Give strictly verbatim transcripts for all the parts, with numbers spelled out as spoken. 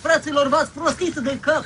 fraților, v-ați prostit de cap.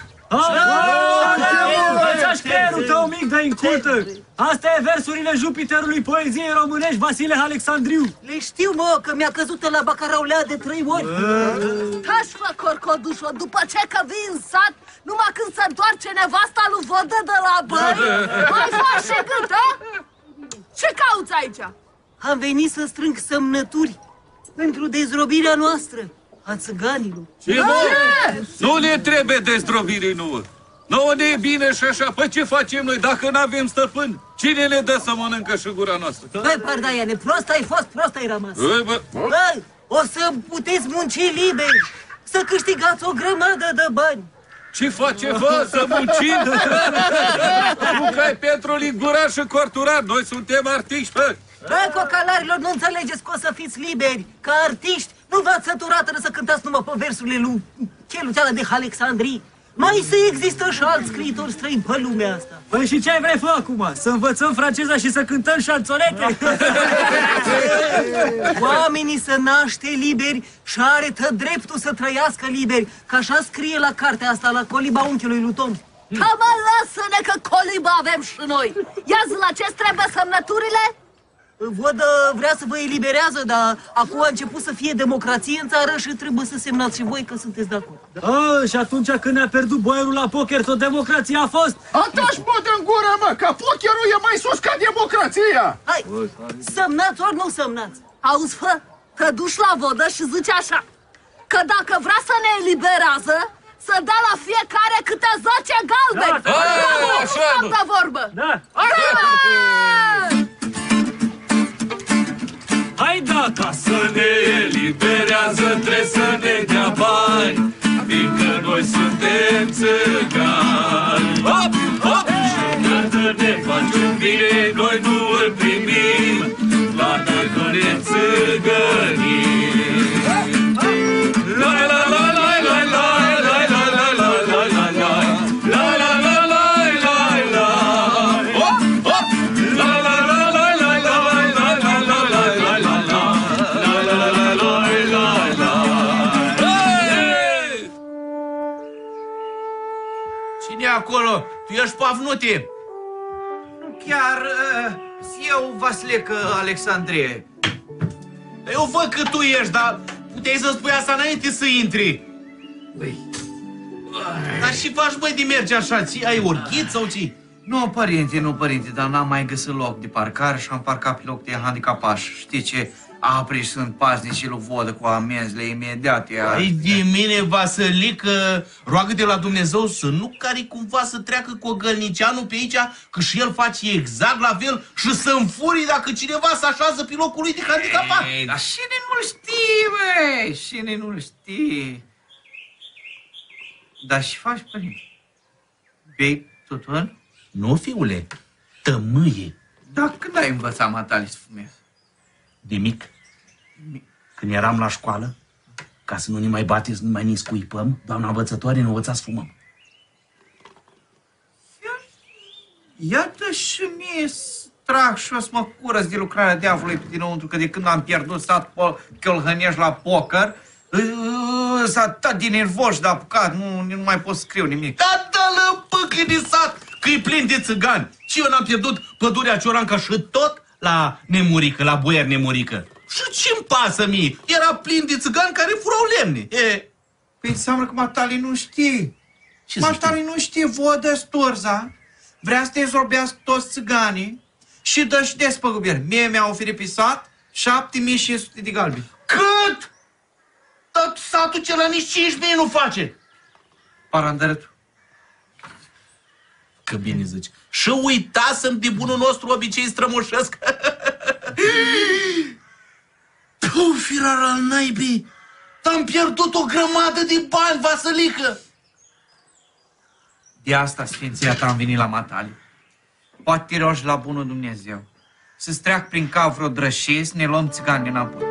Învățași creierul tău mic de incultă! Astea e versurile Jupiterului poeziei românești, Vasile Alexandriu! Le știu, mă, că mi-a căzut la bacaraulea de trei ori! Taci, mă, corcodușo, după ce că vii în sat, numai când se întoarce nevasta lui Vodă de la băi, mai faci și gât, a? Ce cauți aici? Am venit să strâng semnături pentru dezrobirea noastră, a țăganilor. Ce, mă? Nu ne trebuie dezdrobirii nouă. Nouă ne e bine și așa. Păi ce facem noi dacă n-avem stăpân? Cine ne dă să mănâncă și gura noastră? Băi, Pardaiane, prost ai fost, prost ai rămas. Băi, bă. Băi, o să puteți munci liber, să câștigați o grămadă de bani. Ce face, vă, să muncim? Nu că ai pentru lingura și corturat. Noi suntem artiști, bă. Băi, cocalarilor, nu înțelegeți că o să fiți liberi, ca artiști. Nu v-ați săturat să cântați numai pe versurile lui Cheluțeala de Alexandrii. Mai să există și alți scriitori străini pe lumea asta. Păi și ce ai vrei fă acum? Să învățăm franceza și să cântăm șanțonete? Oamenii se naște liberi și are tot dreptul să trăiască liberi, că așa scrie la cartea asta, la coliba unchiului lui Tom. Că mă lasă-ne că colibă avem și noi. Ia-zi la ce trebuie semnăturile? Vodă vrea să vă eliberează, dar acum a început să fie democrație în țară și trebuie să semnați și voi că sunteți de acord. A, și atunci când ne-a pierdut boierul la poker, tot democrația a fost? Atunci mă dă-n gură, mă, că pokerul e mai sus ca democrația! Hai, semnați ori nu semnați? Auzi, fă, te duci la Vodă și zici așa, că dacă vrea să ne eliberează, să dea la fiecare câte zece galbeni! Da, așa, de vorbă! Da! Hai da! Ca să ne eliberează trebuie să ne dea bani, fiindcă noi suntem țăgani. Hop, hop! Și când ne faci un bine, noi nu îl primim, la noi că ne țăgănim. La la la la la la la la la la la la la la la la la la la la. Hop, hop! La la la la la la la la la la la la la. La la la la la la. Hey! Cine e acolo? Tu ești Pavnuti? Chiar uh, eu, Vasilecă Alexandrie. Eu văd că tu ești, dar puteai să spui asta înainte să intri. Băi. Dar și faci, băi, de merge așa, ți ai orchid sau ți? Nu, părinte, nu, părinte, dar n-am mai găsit loc de parcare și am parcat pe loc de handicapași. Știi ce apri sunt paznicii lui Vodă cu amenzile imediate. Ai de mine, Vasilică, roagă-te la Dumnezeu să nu cari cumva să treacă cu Gălnicianu pe aici, că și el face exact la fel și să înfurii dacă cineva se așează pe locul lui de handicapat. Ei, dar cine nu-l știe, băi? Cine nu-l știe? Dar și faci, părinte? Bei tutun? Nu, fiule, tămâie. Dar când ai învățat matale să fumezi? De mic, când eram la școală, ca să nu ne mai bateți, să nu mai ne scuipăm, doamna învățătoare ne învăța să fumăm. Iată și mie strag și o să mă curăț de lucrarea diavolului pe dinăuntru, că de când am pierdut sat călhănești la poker, s-a atât de nervoși de apucat, nu, nu mai pot scriu nimic. Da, dă-l pâcli din sat, că e plin de țigani. Și eu n-am pierdut pădurea Cioranca și tot la Nemurică, la boier Nemurică. Și ce-mi pasă mie? Era plin de țigani care furau lemne. E... Păi înseamnă că matale nu știe. Ce matale nu știe Vodă Sturza. Vrea să te zrobească toți țiganii și dă și despăgubiri. Mie mi-a oferit pe sat șapte mii cinci sute de galbi. Cât? Tot satul cela nici cinci mii nu face. Parandărătul. Că bine zici. Și uitasem de bunul nostru obicei strămoșesc. Tu, firar al naibii, t-am pierdut o grămadă de bani, Vasilică. De asta, Sfinția ta, am venit la matale. Poate te rogi la bunul Dumnezeu să-ți treacă prin cap vreo drășie să ne luăm țigani înapoi.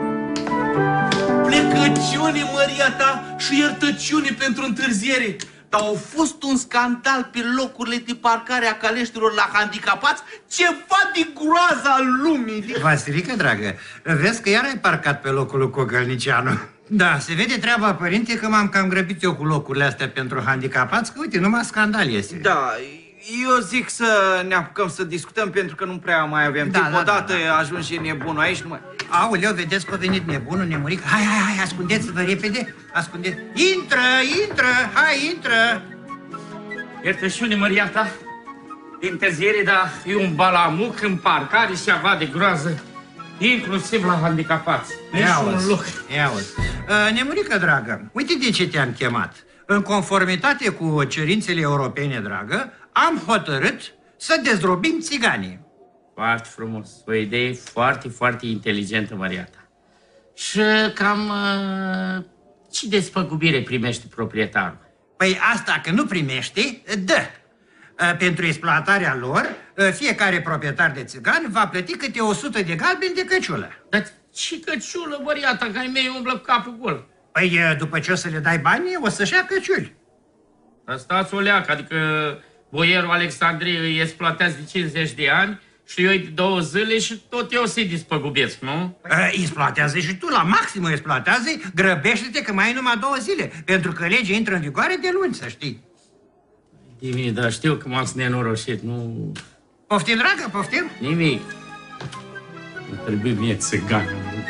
Plecăciune, măria ta, și iertăciune pentru întârziere. Dar a fost un scandal pe locurile de parcare a caleștilor la handicapați, ceva de groaza lumii. Vasilică, dragă, vezi că iar ai parcat pe locul lui Cogălnicianu. Da, se vede treaba, părinte, că m-am cam grăbit eu cu locurile astea pentru handicapați, că uite, numai scandal este. Da, eu zic să ne apucăm să discutăm pentru că nu prea mai avem Da, timp. da, Odată da, da. ajunge nebunul aici, nu mai... Aoleu, vedeți că a venit nebunul, nemuric. Hai, hai, hai, ascundeți-vă repede, ascundeți. Intră, intră, hai, intră. Iertășiune, măria ta, din întârziere, dar e un balamuc în parcare și ava de groază, inclusiv la handicapați. Nici un loc. Ia-uzi. Uh, nemurică, dragă, uite de ce te-am chemat. În conformitate cu cerințele europene, dragă, am hotărât să dezrobim țiganii. Foarte frumos. O idee foarte, foarte inteligentă, măria ta. Și cam uh, ce despăgubire primește proprietarul? Păi asta că nu primește, dă. Pentru exploatarea lor, fiecare proprietar de țigan va plăti câte o sută de galbeni de căciulă. Dar ce căciulă, măria ta, că ai mei umblă cu capul gol? Păi după ce o să le dai banii, o să-și ia căciuli. Dar stați o leacă, adică boierul Alexandrie îi exploatează de cincizeci de ani și eu de două zile și tot eu să-i dispăgubesc, nu? Exploatează și tu, la maximum exploatează, grăbește-te că mai ai numai două zile, pentru că legea intră în vigoare de luni, să știi. Nimic, dar știu că m-am nenorocit, nu... Poftim, dragă, poftim? Nimic. Îmi trebuie mie țigan.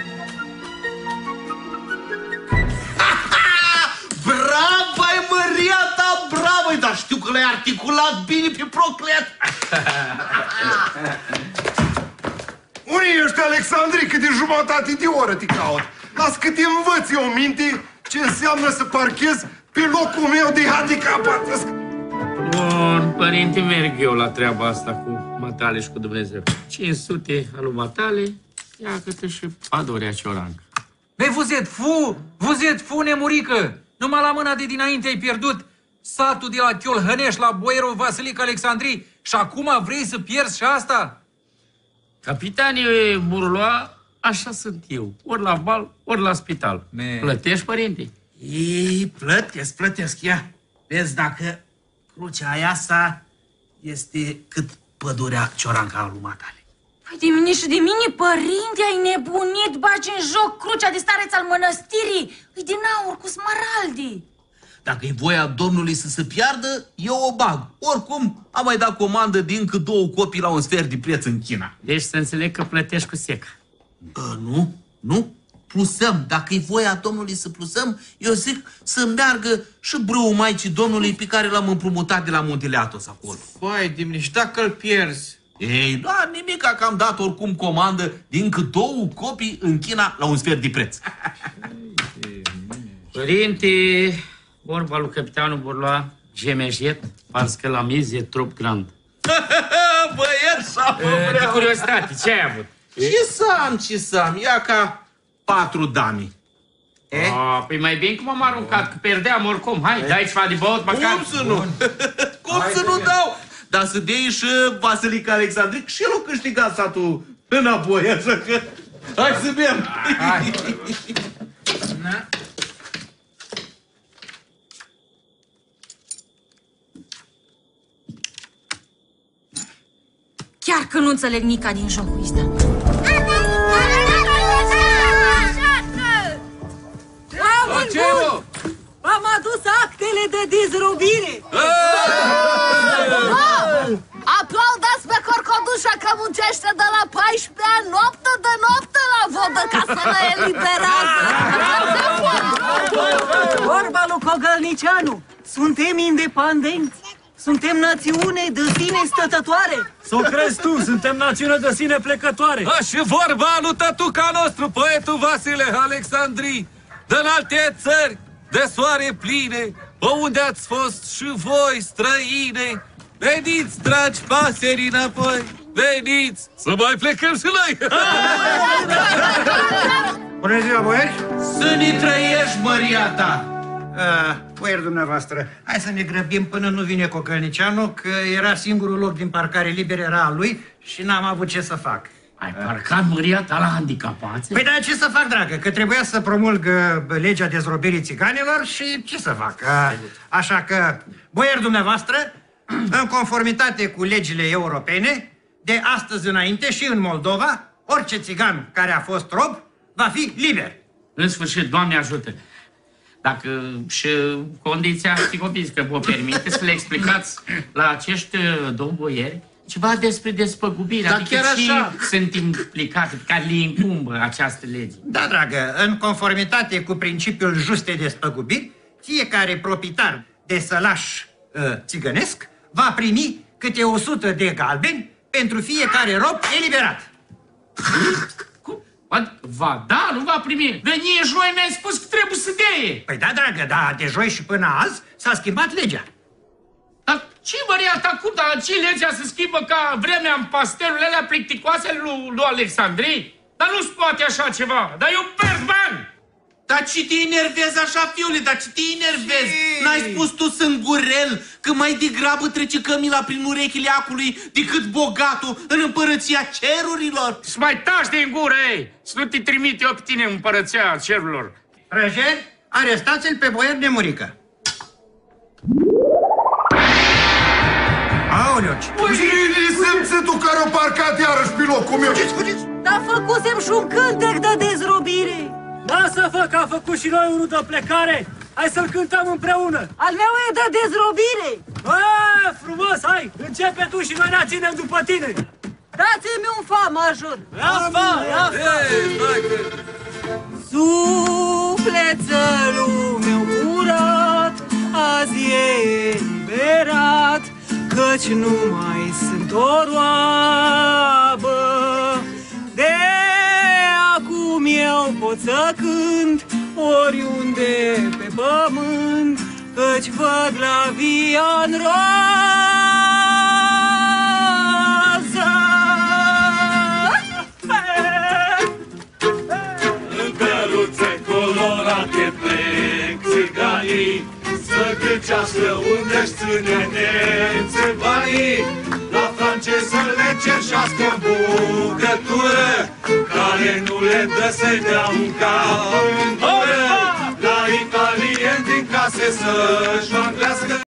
Bravo, ai măria ta, bravo! Dar știu că l-ai articulat bine pe proclet. Unde ești, Alexandri? Cât de jumătate de oră te caut. Las că te învăț eu minte ce înseamnă să parchez pe locul meu de handicapat. Bun, părinte, merg eu la treaba asta cu matale și cu Dumnezeu. cinci sute alu matale, ia câte și padorea ciorancă. Băi, vous êtes fou! Vous êtes fou, nemurică! Numai la mâna de dinainte ai pierdut satul de la Chiolhănești la boierul Vasilic Alexandrii și acum vrei să pierzi și asta? Capitanii Burloa, așa sunt eu. Ori la bal, ori la spital. Me... Plătești, părinte? Ei, plătesc, plătesc, ia. Vezi dacă crucea aia asta este cât pădurea cioranca a lui matale. Păi de mine și de mine, părinte, ai nebunit, bagi în joc crucea de stareț al mănăstirii. E din aur cu smaraldi. Dacă e voia Domnului să se piardă, eu o bag. Oricum, am mai dat comandă de încă două copii la un sfert de preț în China. Deci să înțeleg că plătești cu seca. A, nu, nu. Plusăm. Dacă e voia Domnului să plusăm, eu zic să meargă și brâul Maicii Domnului pe care l-am împrumutat de la Muntele Atos acolo. Vai, Dimne, și dacă îl pierzi? Ei, da, nimic, că am dat oricum comandă de încă două copii în China la un sfert de preț. Părinte, vorba lui capitanul Burloa, gemejet, parce că la miz e trop grand. Băieți, sau De curiozitate, ce ai avut? Ce să am, ce să am? Ia ca patru dami. Eh? Oh, păi mai bine cum am aruncat, că perdeam oricum. Hai, dai ceva de băut, măcar. Cum să nu? Cum să nu dau? Dar să dei și Vasilic Alexandric și el o câștigat satul înapoi, așa că... Hai să bem! Hai! Chiar că nu înțeleg nica din jocul ăsta. Acelo! Am adus actele de dezrobire! Aplaudați pe Corcodușa că muncește de la paisprezecea noapte de noapte la vodă ca să ne eliberează! Vorba lui Cogălnicianu, suntem independenți, suntem națiune de sine stătătoare. S-o crezi tu, suntem națiune de sine plecătoare. A, și vorba lui tătuca nostru, poetul Vasile Alexandrii, din alte țări, de soare pline, pe unde ați fost și voi, străine. Veniți, dragi paseri, înapoi, veniți, să mai plecăm și noi. Bună ziua, boieri! Să ne trăiești, măria ta! Uh, boieri dumneavoastră, hai să ne grăbim până nu vine Cocălnicianu, că era singurul loc din parcare liber, era al lui și n-am avut ce să fac. Ai parcat măria ta la handicapați? Păi da, ce să fac, dragă? Că trebuia să promulg legea dezrobirii țiganilor și ce să fac? Așa că, boieri dumneavoastră, în conformitate cu legile europene, de astăzi înainte și în Moldova, orice țigan care a fost rob va fi liber. În sfârșit, Doamne ajută. Dacă și condiția psihofizică vă permite să le explicați la acești două boieri ceva despre despăgubire, Da, adică chiar ce așa. sunt implicate, care le incumbă această lege. Da, dragă, în conformitate cu principiul justei despăgubiri, fiecare proprietar de sălaș uh, țigănesc va primi câte o sută de galbeni pentru fiecare rob eliberat. Cum? Va da, nu va primi. De nici noi ne-ai spus că trebuie să dea. Păi da, dragă, dar de joi și până azi s-a schimbat legea. Dar ce varianta cu, dar ce legea se schimbă ca vremea în pastelurile alea plicticoase lui, lui Alexandrii? Dar nu-ți poate așa ceva, dar eu pierd bani! Dar ce te enervezi așa, fiule, dar ce te enervezi? N-ai spus tu sângurel că mai degrabă trece cămila prin urechile acului decât bogatul în împărăția cerurilor? Să mai taci din gură, ei! Să nu te trimit eu pe tine în împărăția cerurilor. Răjeni, arestați-l pe boier Nemurică. Aoleu, ce... Cine simțitul care a parcat iarăși pe locul meu? Dar făcusem și un cântec de dezrobire. Lasă-vă că a făcut și noi unul de plecare. Hai să-l cântăm împreună. Al meu e de dezrobire. A, frumos, hai, începe tu și noi ne ținem după tine. Dați-mi un fa major. Ia fa, ia fa. Sufletul meu curat azi e eliberat, căci nu mai sunt o roabă. De acum eu pot să cânt oriunde pe pământ, căci văd la via-n roză. În căruțe colorate plec țiganii să gâcească unde-și ține nețevanii. La franceză le cerșească bucătură care nu le dă să-i dea un cap în gură. La italien din case să-și